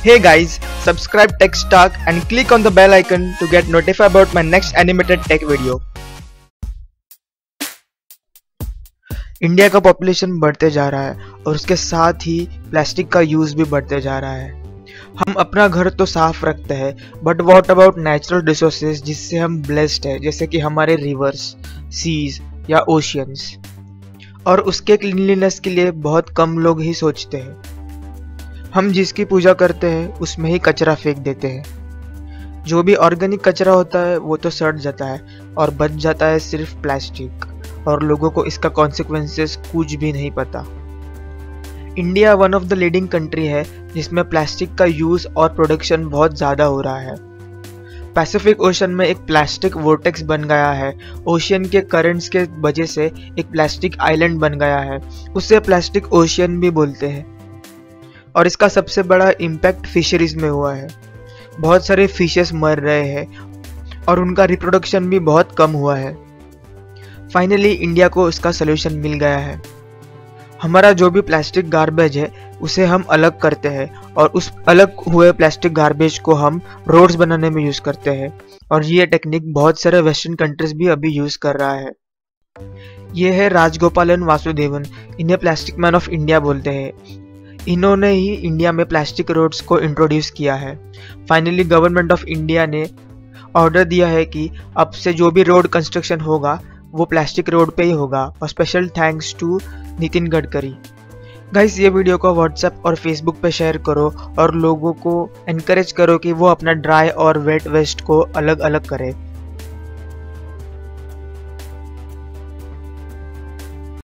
Hey guys, subscribe Tech Talk and click on the bell icon to get notified about my next animated tech video. India का population बढ़ते जा रहा है और उसके साथ ही प्लास्टिक का यूज भी बढ़ते जा रहा है। हम अपना घर तो साफ रखते हैं, but what about natural resources जिससे हम ब्लेस्ड है, जैसे कि हमारे रिवर्स, सीज या ओशियंस, और उसके क्लीनलीनेस के लिए बहुत कम लोग ही सोचते हैं। हम जिसकी पूजा करते हैं उसमें ही कचरा फेंक देते हैं। जो भी ऑर्गेनिक कचरा होता है वो तो सड़ जाता है और बच जाता है सिर्फ प्लास्टिक, और लोगों को इसका कॉन्सिक्वेंसेस कुछ भी नहीं पता। India one of the leading country है जिसमें प्लास्टिक का यूज और प्रोडक्शन बहुत ज़्यादा हो रहा है। पैसिफिक ओशन में एक प्लास्टिक वोर्टेक्स बन गया है। ओशियन के करंट्स के वजह से एक प्लास्टिक आइलैंड बन गया है, उसे प्लास्टिक ओशियन भी बोलते हैं। और इसका सबसे बड़ा इम्पैक्ट फिशरीज में हुआ है। बहुत सारे फिशेस मर रहे हैं और उनका रिप्रोडक्शन भी बहुत कम हुआ है। फाइनली इंडिया को इसका सलूशन मिल गया है। हमारा जो भी प्लास्टिक गार्बेज है उसे हम अलग करते हैं और उस अलग हुए प्लास्टिक गार्बेज को हम रोड्स बनाने में यूज़ करते हैं, और ये टेक्निक बहुत सारे वेस्टर्न कंट्रीज भी अभी यूज़ कर रहा है। ये है राजगोपालन वासुदेवन, इन्हें प्लास्टिक मैन ऑफ इंडिया बोलते हैं। इन्होंने ही इंडिया में प्लास्टिक रोड्स को इंट्रोड्यूस किया है। फाइनली गवर्नमेंट ऑफ इंडिया ने ऑर्डर दिया है कि अब से जो भी रोड कंस्ट्रक्शन होगा वो प्लास्टिक रोड पे ही होगा, और special thanks to Nitin Gadkari. Guys, ये वीडियो को व्हाट्सएप और फेसबुक पे शेयर करो और लोगों को एनकरेज करो कि वो अपना ड्राई और वेट वेस्ट को अलग अलग करें।